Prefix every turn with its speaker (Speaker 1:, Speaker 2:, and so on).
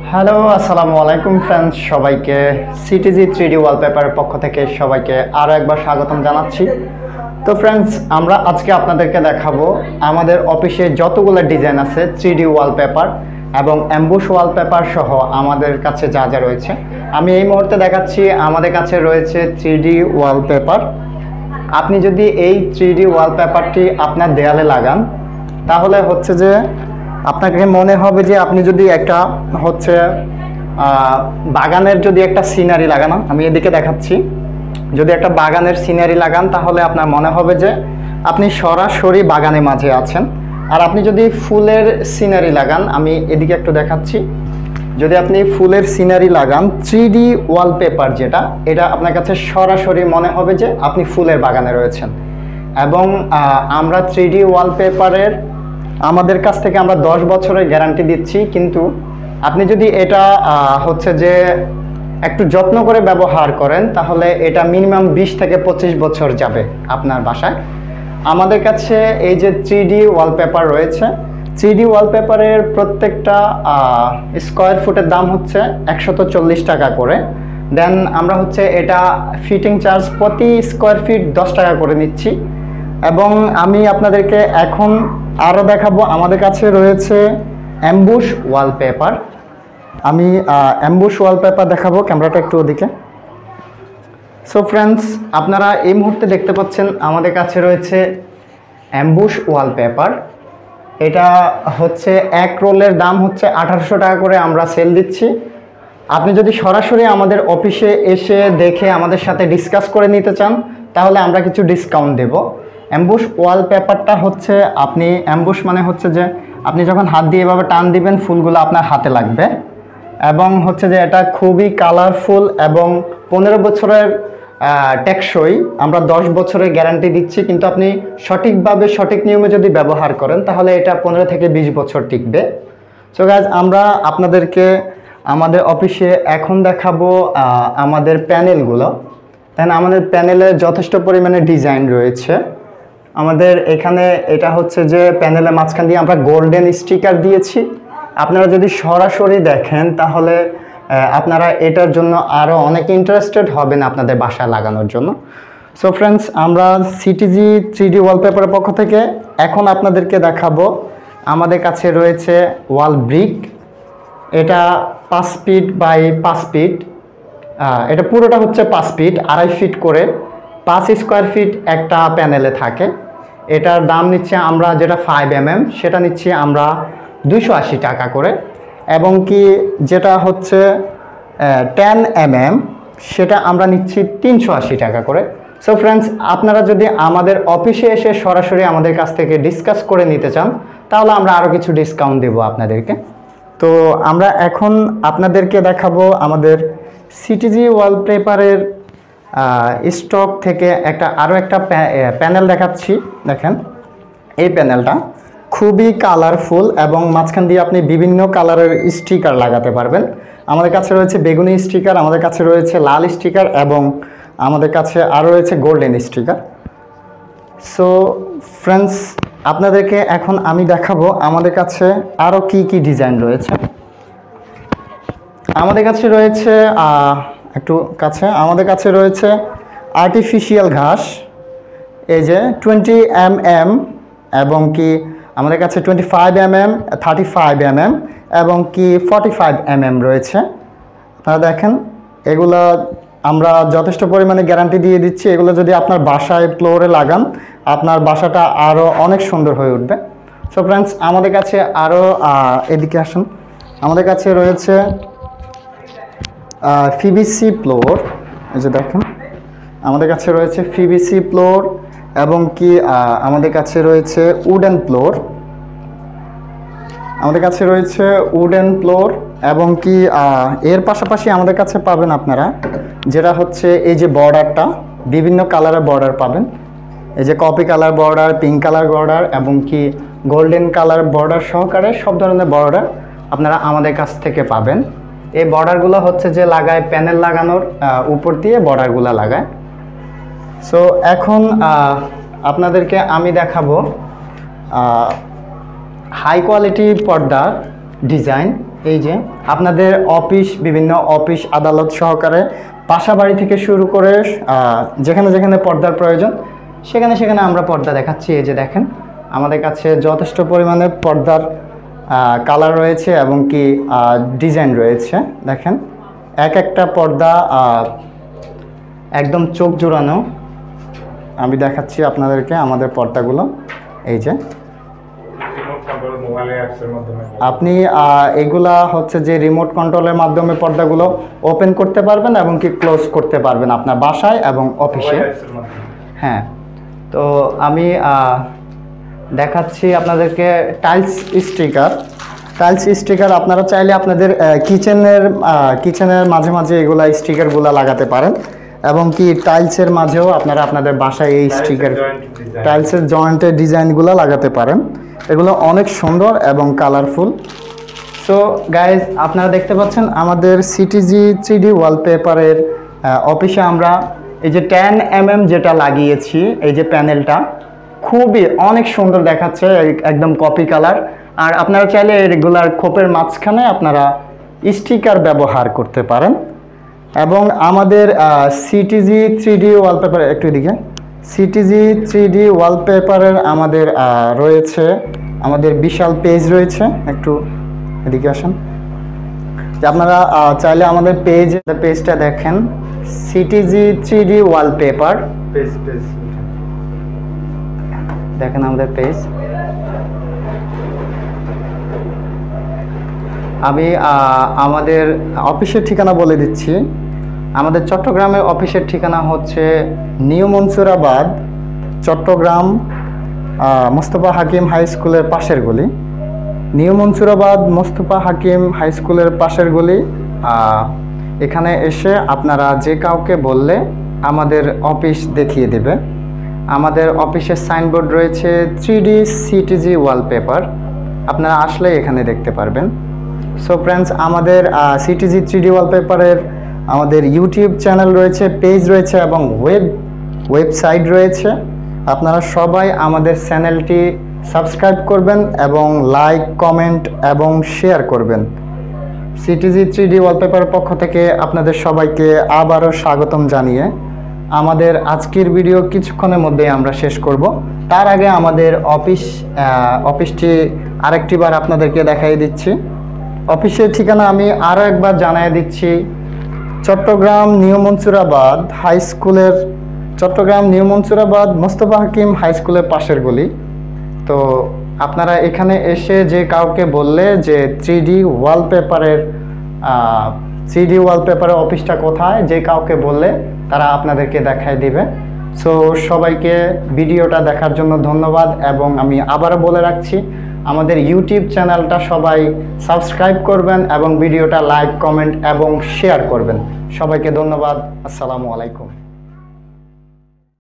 Speaker 1: Hello, আসসালামু আলাইকুম friends, সবাইকে সিটিজি 3D ওয়ালপেপারের পক্ষ থেকে সবাইকে আরও একবার স্বাগতম জানাচ্ছি। তো ফ্রেন্ডস, আমরা আজকে আপনাদেরকে দেখাবো আমাদের অফিসে যতগুলো ডিজাইন আছে 3D ওয়ালপেপার এবং অ্যাম্বুশ ওয়ালপেপার সহ আমাদের কাছে যা যা রয়েছে। আমি এই মুহূর্তে দেখাচ্ছি আমাদের কাছে রয়েছে 3D ওয়ালপেপার। আপনি যদি এই 3D ওয়ালপেপারটি আপনার দেয়ালে লাগান তাহলে হচ্ছে যে আপনাকে মনে হবে যে আপনি যদি একটা হচ্ছে বাগানের যদি একটা সিনারি লাগানো, আমি এদিকে দেখাচ্ছি, যদি একটা বাগানের সিনারি লাগান তাহলে আপনার মনে হবে যে আপনি সরাসরি বাগানের মাঝে আছেন। আর আপনি যদি ফুলের সিনারি লাগান, আমি এদিকে একটু দেখাচ্ছি, যদি আপনি ফুলের সিনারি লাগান 3D ওয়ালপেপার যেটা, এটা আপনার কাছে সরাসরি মনে হবে যে আপনি ফুলের বাগানে রয়েছেন। এবং আমরা 3D ওয়ালপেপারের আমাদের কাছ থেকে আমরা 10 বছরের গ্যারান্টি দিচ্ছি, কিন্তু আপনি যদি এটা হচ্ছে যে একটু যত্ন করে ব্যবহার করেন তাহলে এটা মিনিমাম 20 থেকে 25 বছর যাবে আপনার বাসায়। আমাদের কাছে এই যে 3D ওয়ালপেপার রয়েছে, 3D ওয়ালপেপারের প্রত্যেকটা স্কোয়ার ফুটের দাম হচ্ছে 140 টাকা করে। দেন আমরা হচ্ছে এটা ফিটিং চার্জ প্রতি স্কোয়ার ফিট 10 টাকা করে নিচ্ছি। এবং আমি আপনাদেরকে এখন আরও দেখাবো, আমাদের কাছে রয়েছে অ্যাম্বুশ ওয়ালপেপার। আমি অ্যাম্বুশ ওয়ালপেপার দেখাবো, ক্যামেরাটা একটু ওদিকে। সো ফ্রেন্ডস, আপনারা এই মুহূর্তে দেখতে পাচ্ছেন আমাদের কাছে রয়েছে অ্যাম্বুশ ওয়ালপেপার। এটা হচ্ছে এক রোলের দাম হচ্ছে 1800 টাকা করে আমরা সেল দিচ্ছি। আপনি যদি সরাসরি আমাদের অফিসে এসে দেখে আমাদের সাথে ডিসকাস করে নিতে চান তাহলে আমরা কিছু ডিসকাউন্ট দেব। অ্যাম্বুশ ওয়ালপেপারটা হচ্ছে, আপনি অ্যাম্বুশ মানে হচ্ছে যে আপনি যখন হাত দিয়ে এভাবে টান দিবেন ফুলগুলো আপনার হাতে লাগবে, এবং হচ্ছে যে এটা খুবই কালারফুল এবং 15 বছরের টেকসই। আমরা 10 বছরের গ্যারান্টি দিচ্ছি, কিন্তু আপনি সঠিকভাবে সঠিক নিয়মে যদি ব্যবহার করেন তাহলে এটা 15 থেকে 20 বছর টিকবে। সো গাইজ, আমরা আপনাদেরকে আমাদের অফিসে এখন দেখাবো আমাদের প্যানেলগুলো। দেন আমাদের প্যানেলে যথেষ্ট পরিমাণে ডিজাইন রয়েছে। আমাদের এখানে এটা হচ্ছে যে প্যানেলের মাঝখান দিয়ে আমরা গোল্ডেন স্টিকার দিয়েছি। আপনারা যদি সরাসরি দেখেন তাহলে আপনারা এটার জন্য আরও অনেক ইন্টারেস্টেড হবেন আপনাদের বাসায় লাগানোর জন্য। সো ফ্রেন্ডস, আমরা সিটিজি 3D ওয়ালপেপারের পক্ষ থেকে এখন আপনাদেরকে দেখাবো আমাদের কাছে রয়েছে ওয়াল ব্রিক। এটা 5 ফিট বাই 5 ফিট, এটা পুরোটা হচ্ছে 5 ফিট, 2.5 ফিট করে 5 স্কোয়ার ফিট একটা প্যানেলে থাকে। এটার দাম নিচ্ছে আমরা, যেটা 5 mm সেটা নিচ্ছি আমরা 280 টাকা করে, এবং কি যেটা হচ্ছে 10 mm সেটা আমরা নিচ্ছি 380 টাকা করে। সো ফ্রেন্ডস, আপনারা যদি আমাদের অফিসে এসে সরাসরি আমাদের কাছ থেকে ডিসকাস করে নিতে চান তাহলে আমরা আরও কিছু ডিসকাউন্ট দেবো আপনাদেরকে। তো আমরা এখন আপনাদেরকে দেখাবো আমাদের সিটিজি ওয়ালপেপারের স্টক থেকে আরও একটা প্যানেল দেখাচ্ছি। দেখেন, এই প্যানেলটা খুবই কালারফুল এবং মাঝখান দিয়ে আপনি বিভিন্ন কালারের স্টিকার লাগাতে পারবেন। আমাদের কাছে রয়েছে বেগুনি স্টিকার, আমাদের কাছে রয়েছে লাল স্টিকার, এবং আমাদের কাছে আরও রয়েছে গোল্ডেন স্টিকার। সো ফ্রেন্ডস, আপনাদেরকে এখন আমি দেখাবো আমাদের কাছে আরও কি কি ডিজাইন রয়েছে। আমাদের কাছে রয়েছে আমাদের কাছে রয়েছে আর্টিফিশিয়াল ঘাস, এই যে 20 mm, এবং কি আমাদের কাছে 25 mm, 35 mm এবং কি 45 mm রয়েছে। আপনারা দেখেন, এগুলো আমরা যথেষ্ট পরিমাণে গ্যারান্টি দিয়ে দিচ্ছি। এগুলো যদি আপনার বাসায় ফ্লোরে লাগান আপনার বাসাটা আরও অনেক সুন্দর হয়ে উঠবে। সো ফ্রেন্ডস, আমাদের কাছে আরও এদিকে আসুন, আমাদের কাছে রয়েছে পিভিসি ফ্লোর। এই যে দেখেন, আমাদের কাছে রয়েছে পিভিসি ফ্লোর, এবং কি আমাদের কাছে রয়েছে উডেন ফ্লোর। আমাদের কাছে রয়েছে উডেন ফ্লোর, এবং কি এর পাশাপাশি আমাদের কাছে পাবেন আপনারা যেটা হচ্ছে এই যে বর্ডারটা, বিভিন্ন কালারের বর্ডার পাবেন। এই যে coffee colour border, pink colour border, এবং কি গোল্ডেন কালার বর্ডার সহকারে সব ধরনের বর্ডার আপনারা আমাদের কাছ থেকে পাবেন। এই বর্ডারগুলো হচ্ছে যে লাগায় প্যানেল লাগানোর উপর দিয়ে বর্ডারগুলো লাগায়। সো এখন আপনাদেরকে আমি দেখাবো হাই কোয়ালিটি পর্দা ডিজাইন। এই যে আপনাদের অফিস, বিভিন্ন অফিস আদালত সহকারে বাসা বাড়ি থেকে শুরু করে যেখানে যেখানে পর্দার প্রয়োজন সেখানে সেখানে আমরা পর্দা দেখাচ্ছি। এই যে দেখেন আমাদের কাছে যথেষ্ট পরিমাণে পর্দার কালার রয়েছে এবং কি ডিজাইন রয়েছে। দেখেন এক একটা পর্দা একদম চোখ জোড়ানো। আমি দেখাচ্ছি আপনাদেরকে আমাদের পর্দাগুলো। এই যে আপনি এগুলা হচ্ছে যে রিমোট কন্ট্রোলের মাধ্যমে পর্দাগুলো ওপেন করতে পারবেন এবং কি ক্লোজ করতে পারবেন আপনার বাসায় এবং অফিসে। হ্যাঁ, তো আমি দেখাচ্ছি আপনাদেরকে টাইলস স্টিকার। টাইলস স্টিকার আপনারা চাইলে আপনাদের কিচেনের মাঝে মাঝে এগুলা স্টিকারগুলো লাগাতে পারেন এবং কি টাইলসের মাঝেও আপনারা আপনাদের বাসায় এই স্টিকার টাইলসের জয়েন্টের ডিজাইনগুলো লাগাতে পারেন। এগুলো অনেক সুন্দর এবং কালারফুল। সো গাইজ, আপনারা দেখতে পাচ্ছেন আমাদের সিটিজি 3D ওয়ালপেপারের অফিসে আমরা এই যে 10mm যেটা লাগিয়েছি, এই যে প্যানেলটা খুবই অনেক সুন্দর দেখাচ্ছে, একদম কপি কালার। আর আপনারা চাইলে রেগুলার খোপের মাঝখানে আপনারা স্টিকার ব্যবহার করতে পারেন। এবং আমাদের সিটিজি 3D ওয়ালপেপার, একটু এদিকে, সিটিজি 3D ওয়ালপেপারের আমাদের রয়েছে, আমাদের বিশাল পেজ রয়েছে। একটু এদিকে আসেন, যে আপনারা চাইলে আমাদের পেজটা দেখেন, সিটিজি 3D ওয়ালপেপার পেজ দেখেন আমাদের পেজ। আমি আমাদের অফিসের ঠিকানা বলে দিচ্ছি। আমাদের চট্টগ্রামের অফিসের ঠিকানা হচ্ছে নিউ মনসুরাবাদ, চট্টগ্রাম মোস্তফা হাকিম হাই স্কুলের পাশের গলি। নিউ মনসুরাবাদ মোস্তফা হাকিম হাই স্কুলের পাশের গলি। এখানে এসে আপনারা যে কাউকে বললে আমাদের অফিস দেখিয়ে দেবে। আমাদের অফিসের সাইনবোর্ড রয়েছে 3D সিটিজি ওয়ালপেপার, আপনারা আসলে এখানে দেখতে পারবেন। সো ফ্রেন্ডস, আমাদের সিটিজি 3D ওয়ালপেপারের আমাদের ইউটিউব চ্যানেল রয়েছে, পেজ রয়েছে এবং ওয়েবসাইট রয়েছে। আপনারা সবাই আমাদের চ্যানেলটি সাবস্ক্রাইব করবেন এবং লাইক, কমেন্ট এবং শেয়ার করবেন। সিটিজি 3D ওয়ালপেপারের পক্ষ থেকে আপনাদের সবাইকে আবারও স্বাগতম জানিয়ে আমাদের আজকের ভিডিও কিছুক্ষণের মধ্যেই আমরা শেষ করব। তার আগে আমাদের অফিসটি আরেকটি বার আপনাদেরকে দেখাই দিচ্ছি। অফিসের ঠিকানা আমি আরও একবার জানিয়ে দিচ্ছি, চট্টগ্রাম নিউ মনসুরাবাদ মোস্তফা হাকিম হাই স্কুলের পাশের গলি। তো আপনারা এখানে এসে যে কাউকে বললে যে 3D ওয়ালপেপারের অফিসটা কোথায়, যে কাউকে বললে তারা আপনাদেরকে দেখায় দিবে। সো সবাইকে ভিডিওটা দেখার জন্য ধন্যবাদ এবং আমি আবারও বলে রাখছি, আমাদের ইউটিউব চ্যানেলটা সবাই সাবস্ক্রাইব করবেন এবং ভিডিওটা লাইক, কমেন্ট এবং শেয়ার করবেন। সবাইকে ধন্যবাদ। আসসালামু আলাইকুম।